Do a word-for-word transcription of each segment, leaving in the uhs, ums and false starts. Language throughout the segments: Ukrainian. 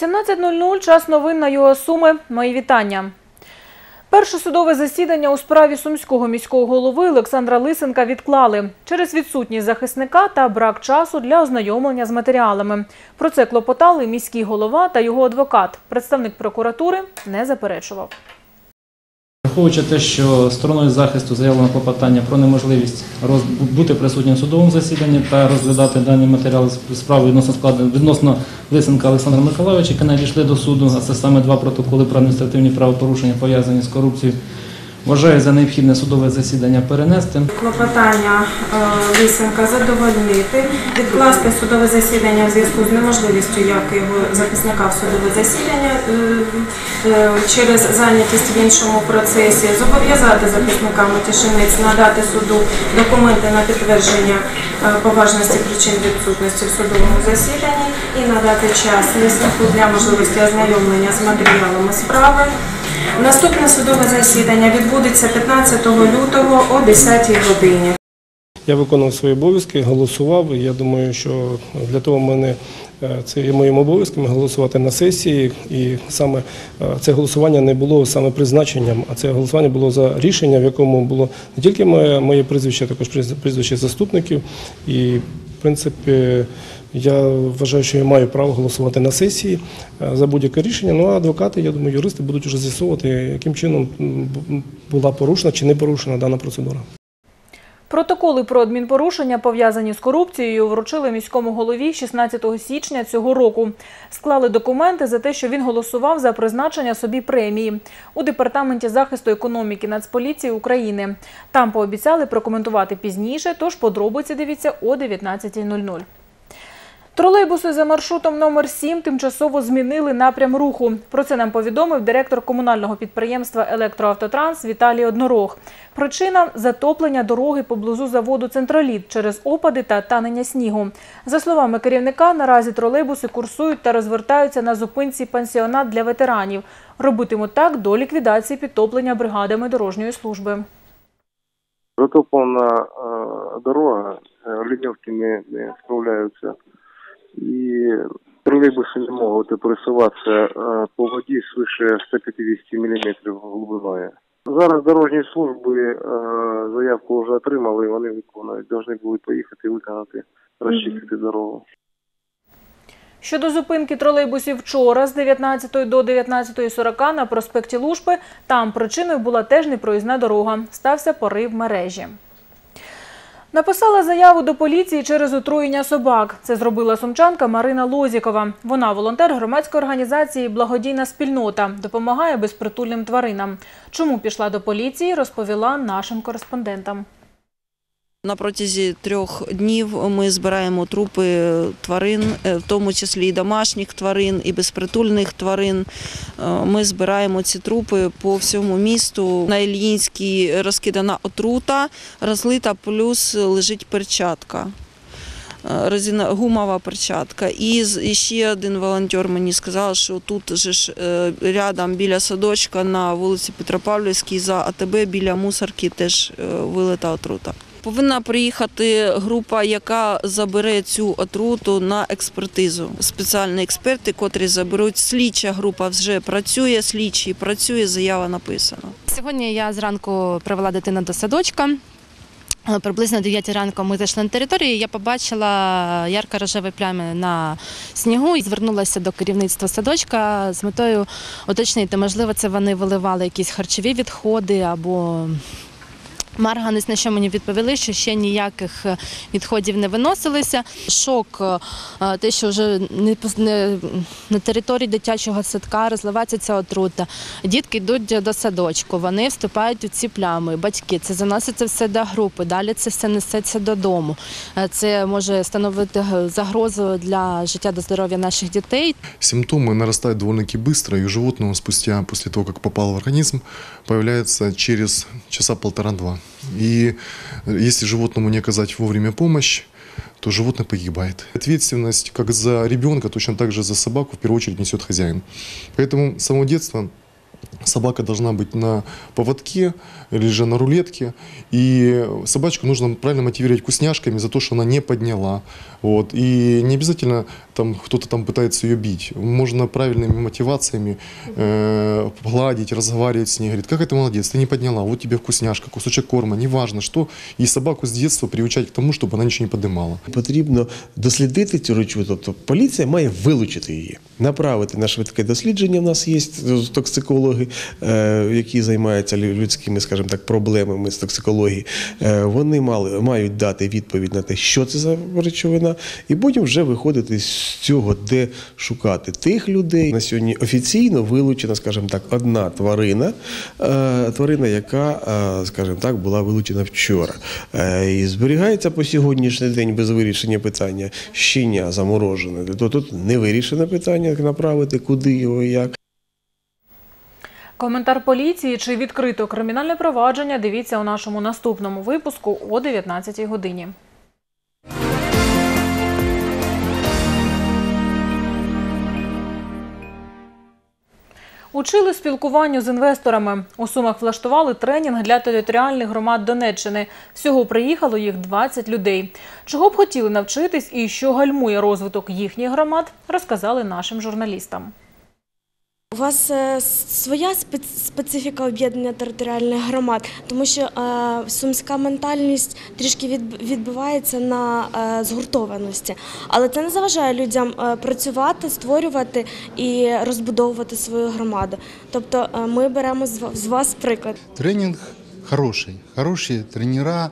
сімнадцята нуль нуль, час новин на ЮА Суми. Мої вітання. Перше судове засідання у справі сумського міського голови Олександра Лисенка відклали через відсутність захисника та брак часу для ознайомлення з матеріалами. Про це клопотали міський голова та його адвокат. Представник прокуратури не заперечував. Враховуючи те, що стороною захисту заявлено клопотання про неможливість бути присутнім в судовому засіданні та розглядати дані матеріали справи відносно складу відносно Лисенка Олександра Миколайовича, які надійшли до суду, а це саме два протоколи про адміністративні правопорушення, пов'язані з корупцією, вважаю за необхідне судове засідання перенести. Клопотання Лисенка задовольнити, відкласти судове засідання в зв'язку з неможливістю як його захисника в судове засідання через зайнятість в іншому процесі, зобов'язати захисника Матішинець надати суду документи на підтвердження поважності причин відсутності в судовому засіданні і надати час Лисенку для можливості ознайомлення з матеріалами справи. Наступне судове засідання відбудеться п'ятнадцятого лютого о десятій годині. Я виконував свої обов'язки, голосував. Я думаю, що для того в мене це є моїм обов'язком голосувати на сесії. І саме це голосування не було саме призначенням, а це голосування було за рішення, в якому було не тільки моє, моє прізвище, а також прізвище заступників. І, в принципі, я вважаю, що я маю право голосувати на сесії за будь-яке рішення. Ну а адвокати, я думаю, юристи будуть вже з'ясовувати, яким чином була порушена чи не порушена дана процедура. Протоколи про адмінпорушення, пов'язані з корупцією, вручили міському голові шістнадцятого січня цього року. Склали документи за те, що він голосував за призначення собі премії у Департаменті захисту економіки Нацполіції України. Там пообіцяли прокоментувати пізніше, тож подробиці дивіться о дев'ятнадцятій нуль нуль. Тролейбуси за маршрутом номер сім тимчасово змінили напрям руху. Про це нам повідомив директор комунального підприємства «Електроавтотранс» Віталій Однорог. Причина – затоплення дороги поблизу заводу «Центроліт» через опади та танення снігу. За словами керівника, наразі тролейбуси курсують та розвертаються на зупинці «Пансіонат для ветеранів». Робитимуть так до ліквідації підтоплення бригадами дорожньої служби. Затоплена дорога, лінівки не, не справляються. І тролейбуси не можуть пересуватися по воді свише ста п'ятдесяти міліметрів глибиною. Зараз дорожні служби заявку вже отримали, вони виконують, повинні будуть поїхати виконати, розчистити дорогу. Щодо зупинки тролейбусів вчора з дев'ятнадцятої до дев'ятнадцятої сорок на проспекті Лушпи, там причиною була теж непроїзна дорога. Стався порив мережі. Написала заяву до поліції через отруєння собак. Це зробила сумчанка Марина Лозікова. Вона волонтер громадської організації «Благодійна спільнота», допомагає безпритульним тваринам. Чому пішла до поліції, розповіла нашим кореспондентам. На протязі трьох днів ми збираємо трупи тварин, в тому числі і домашніх тварин, і безпритульних тварин. Ми збираємо ці трупи по всьому місту. На Ільїнській розкидана отрута, розлита, плюс лежить перчатка. Гумова перчатка. І ще один волонтер мені сказав, що тут же ж рядом біля садочка на вулиці Петропавлівській за АТБ біля мусорки теж вилита отрута. Повинна приїхати група, яка забере цю отруту на експертизу. Спеціальні експерти, котрі заберуть. Слідча група вже працює, слідчий працює, заява написана. Сьогодні я зранку привела дитину до садочка. Приблизно о дев'ятій ранку ми зайшли на територію, я побачила ярко-рожеві плями на снігу і звернулася до керівництва садочка з метою уточнити, можливо, це вони виливали якісь харчові відходи або марганець, на що мені відповіли, що ще ніяких відходів не виносилися. Шок, те, що вже не на території дитячого садка розливається ця отрута. Дітки йдуть до садочку, вони вступають у ці плями, батьки, це заноситься все до групи, далі це все несеться додому. Це може становити загрозу для життя та здоров'я наших дітей. Симптомы нарастают довольно-таки быстро, и у животного спустя, после того, как попало в организм, появляется через часа полтора-два. И если животному не оказать вовремя помощь, то животное погибает. Ответственность как за ребенка, точно так же за собаку в первую очередь несет хозяин. Поэтому с самого детства собака должна быть на поводке или же на рулетке. И собачку нужно правильно мотивировать вкусняшками за то, что она не подняла. Вот. И не обязательно там кто-то там пытается ее бить. Можно правильными мотивациями э, гладить, разговаривать с ней. Говорит, как это молодец, ты не подняла, вот тебе вкусняшка, кусочек корма, неважно что. И собаку с детства приучать к тому, чтобы она ничего не поднимала. Потрібно дослідити цю речовину, тобто поліція має вилучити її, направити на швидке дослідження. У нас є токсикологи, які займаються людськими, скажімо так, проблемами з токсикології. Вони мали, мають дати відповідь на те, що це за речовина, і потім вже виходити з цього, де шукати тих людей. На сьогодні офіційно вилучена, скажімо так, одна тварина, тварина, яка, скажімо так, була вилучена вчора. І зберігається по сьогоднішній день без вирішення питання щеня заморожене. То тут не вирішене питання, як направити, куди його і як. Коментар поліції, чи відкрито кримінальне провадження, дивіться у нашому наступному випуску о дев'ятнадцятій годині. Учили спілкуванню з інвесторами. У Сумах влаштували тренінг для територіальних громад Донеччини. Всього приїхало їх двадцять людей. Чого б хотіли навчитись і що гальмує розвиток їхніх громад, розказали нашим журналістам. У вас своя специфіка об'єднання територіальних громад, тому що сумська ментальність трішки відбивається на згуртованості. Але це не заважає людям працювати, створювати і розбудовувати свою громаду. Тобто ми беремо з вас приклад. Тренінг хороший, хороші тренера.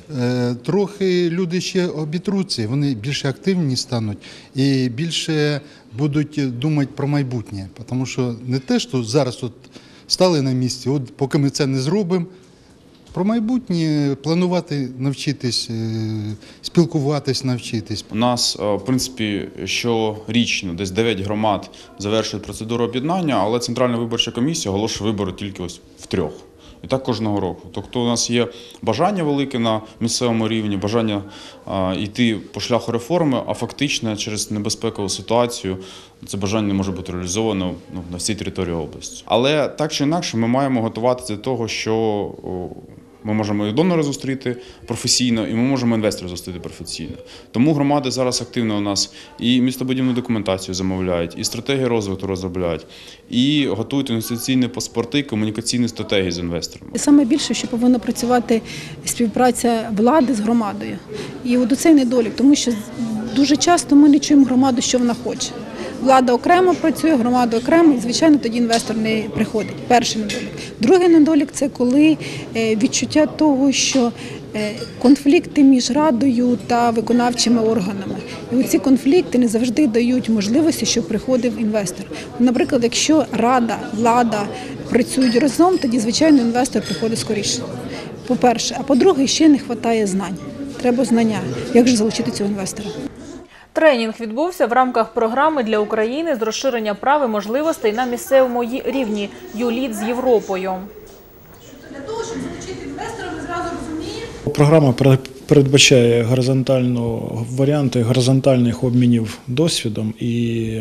Трохи люди ще обітруться, вони більше активні стануть і більше будуть думати про майбутнє. Тому що не те, що зараз от стали на місці, от поки ми це не зробимо, про майбутнє планувати, навчитись, спілкуватись, навчитись. У нас, в принципі, щорічно десь дев'ять громад завершують процедуру об'єднання, але Центральна виборча комісія оголошує вибори тільки ось в трьох. І так кожного року. Тобто у нас є бажання велике на місцевому рівні, бажання а, йти по шляху реформи, а фактично через небезпекову ситуацію це бажання не може бути реалізовано ну, на всій території області. Але так чи інакше ми маємо готуватися до того, що о, ми можемо і донора зустріти професійно, і ми можемо інвестора зустріти професійно. Тому громади зараз активно у нас і містобудівну документацію замовляють, і стратегії розвитку розробляють, і готують інвестиційні паспорти, і комунікаційні стратегії з інвесторами. Саме більше, що повинна працювати співпраця влади з громадою. І от оцей недолік, тому що дуже часто ми не чуємо громаду, що вона хоче. Влада окремо працює, громада окремо, і, звичайно, тоді інвестор не приходить. Перший недолік. Другий недолік – це коли відчуття того, що конфлікти між радою та виконавчими органами. І оці конфлікти не завжди дають можливості, щоб приходив інвестор. Наприклад, якщо рада, влада працюють разом, тоді, звичайно, інвестор приходить скоріше. По-перше. А по-друге, ще не вистачає знань. Треба знання, як же залучити цього інвестора. Тренінг відбувся в рамках програми для України з розширення прав і можливостей на місцевому рівні «ЮЛІД з Європою». Для того, щоб залучити інвестора, ми зразу розуміємо. Програма передбачає горизонтальну варіанти горизонтальних обмінів досвідом і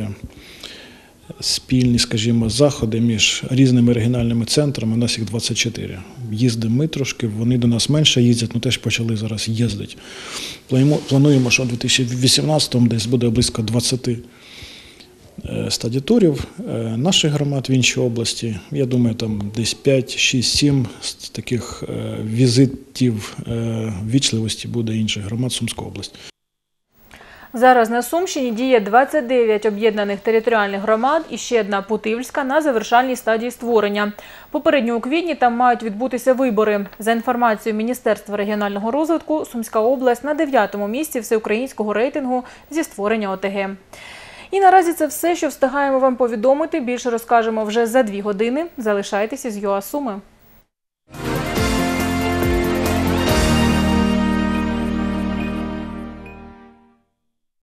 спільні, скажімо, заходи між різними регіональними центрами. У нас їх двадцять чотири. Їздимо ми трошки, вони до нас менше їздять, але теж почали зараз їздити. Плануємо, що у дві тисячі вісімнадцятому десь буде близько двадцяти стадіатурів наших громад в іншій області. Я думаю, там десь п'ять, шість, сім таких візитів ввічливості буде інших громад Сумської області. Зараз на Сумщині діє двадцять дев'ять об'єднаних територіальних громад і ще одна Путивльська на завершальній стадії створення. Попередньо у квітні там мають відбутися вибори. За інформацією Міністерства регіонального розвитку, Сумська область на дев'ятому місці всеукраїнського рейтингу зі створення О Те Ге. І наразі це все, що встигаємо вам повідомити. Більше розкажемо вже за дві години. Залишайтеся з ЮА Суми.